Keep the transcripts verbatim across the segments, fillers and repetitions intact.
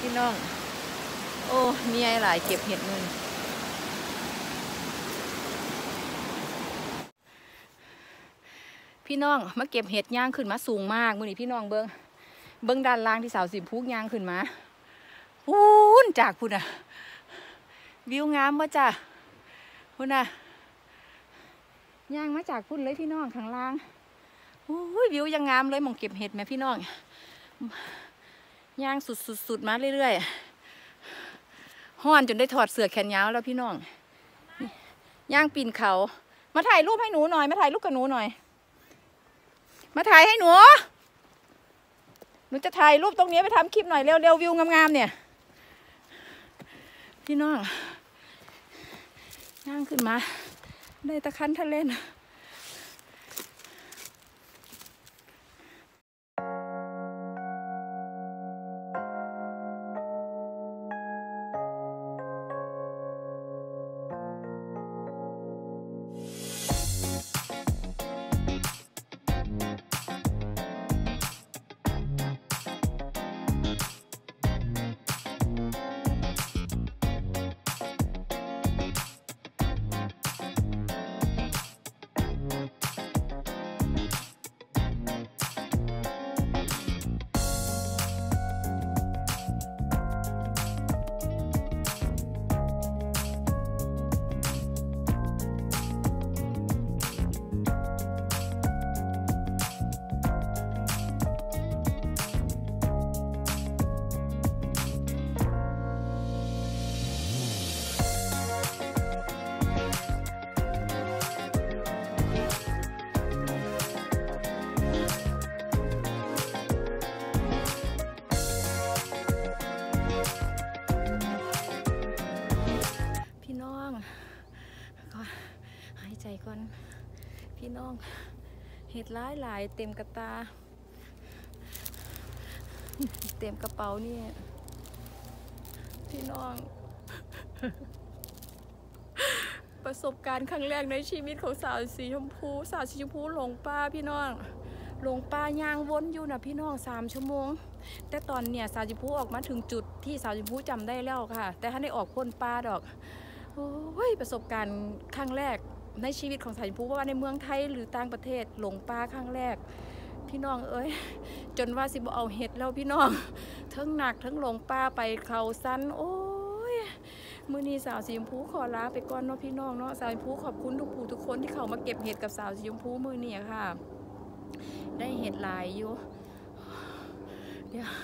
พี่น้องโอ้มีไอ้หลายเก็บเห็ดมือพี่น้องมาเก็บเห็ดย่างขึ้นมาสูงมากมือนี่พี่น้องเบิ้งเบิ้งด้านล่างที่สาวสิบพูกย่างขึ้นมาพูนจากพูนอะวิวงามมาจ้ะพูนอะย่างมาจากพูนเลยพี่น้องข้างล่างโอ้ยวิวยังงามเลยมองเก็บเห็ดไหมพี่น้องย่างสุดๆๆมาเรื่อยๆห้อนจนได้ถอดเสื้อแขนยาวแล้วพี่น้องย่างปีนเขามาถ่ายรูปให้หนูหน่อยมาถ่ายรูปกับหนูหน่อยมาถ่ายให้หนูหนูจะถ่ายรูปตรงนี้ไปทำคลิปหน่อยเร็วๆวิวงามๆเนี่ยพี่น้องย่างขึ้นมาได้ตะคันทะเลนหายใจก่อนพี่น้องเห็ดร้ายหลายเต็มกระตาเต็มกระเป๋านี่พี่น้องประสบการณ์ครั้งแรกในชีวิตของสาวสีชมพูสาวสีชมพูหลงป่าพี่น้องหลงป่ายางวนอยู่นะพี่น้องสามชั่วโมงแต่ตอนเนี่ยสาวสีชมพูออกมาถึงจุดที่สาวสีชมพูจำได้แล้วค่ะแต่ถ้าได้ออกพ้นป่าดอกโอ้ยประสบการณ์ครั้งแรกในชีวิตของสาวชมพูว่าในเมืองไทยหรือต่างประเทศหลงป่าครั้งแรกพี่น้องเอ้ยจนว่าสิบเอาเห็ดแล้วพี่น้องทั้งหนักทั้งหลงป่าไปเขาสั้นโอ้ยมื้อนี้สาวสีชมพูขอลาไปก่อนเนาะพี่น้องเนาะสาวชมพูขอบคุณทุกผู้ทุกคนที่เข้ามาเก็บเห็ดกับสาวสีชมพูมื้อนี้ค่ะได้เห็ดหลายอยู่เดี๋ยว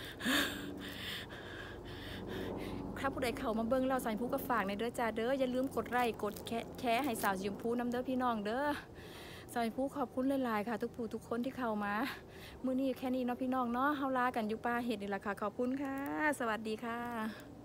ถ้าผู้ใดเข้ามาเบิ้งเราสาวชมพูก็ฝากในเด้อจ้าเด้ออย่าลืมกดไลค์กดแชร์ให้สาวสีชมพูน้ำเด้อพี่น้องเด้อสาวชมพูขอบคุณหลายๆค่ะทุกผู้ทุกคนที่เข้ามามื้อนี้แค่นี้เนาะพี่น้องเนาะเฮาลากันอยู่ป่าเห็ดนี่แหละค่ะขอบคุณค่ะสวัสดีค่ะ